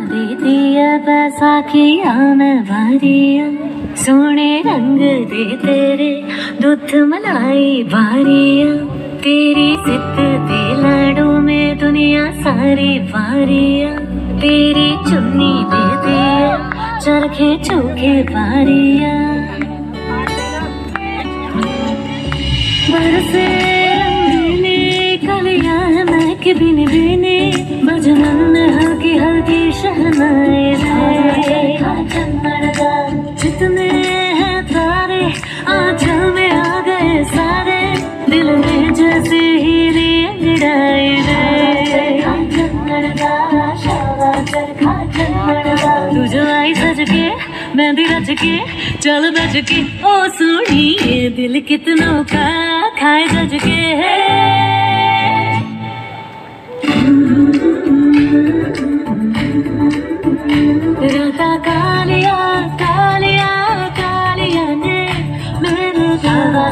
दे दिया बैसाखियां में बारियां, सोने रंग दे तेरे दूध मलाई बारियां, तेरी जिद दे लाडू में दुनिया सारी वारियां, तेरी चुन्नी दे दिया चरखे चौके बारियां, बरसे रंगीने कलियां है महके बिन बिने, बजनन हल्की हल्की शहनाई जितने हैं तारे आंचल में आ गए सारे, दिल में जैसे हीरे अंगड़ाए तू जो आई सज के मेहंदी रच के चल बज के, ओ सुनिए दिल कितनों का खाए जज के है। राता कालिया कालिया कालिया ने मेरे शाबा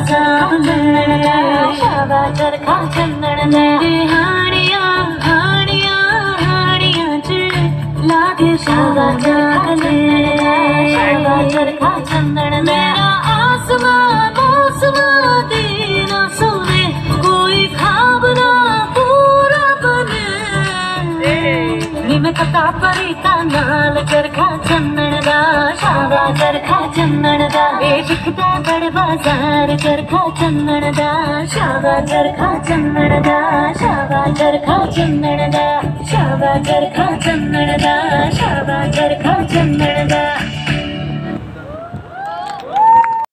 शाबा चरखा चंदन मेरे हानिया हानिया हानिया च लागे शाबा जागले, शाबा चरखा चंदन मेरा आसमान आसमान तेरा सोने, कोई ख्वाब ना पूरा बने मैं कथा परी ता नाल चरखा चंदन दा, शाबा चरखा चंदन दा दिखदा बड़ बाजार चरखा चंदन दा, शाबा चरखा चंदन दा, शाबा चरखा चंदन दा, शाबा चरखा चंदन दा, शाबा चरखा चंदन दा।